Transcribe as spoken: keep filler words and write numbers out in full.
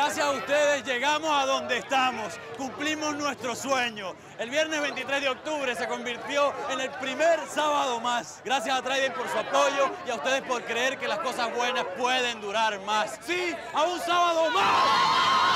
Gracias a ustedes llegamos a donde estamos, cumplimos nuestro sueño. El viernes veintitrés de octubre se convirtió en el primer sábado más. Gracias a Trident por su apoyo y a ustedes por creer que las cosas buenas pueden durar más. ¡Sí, a un sábado más!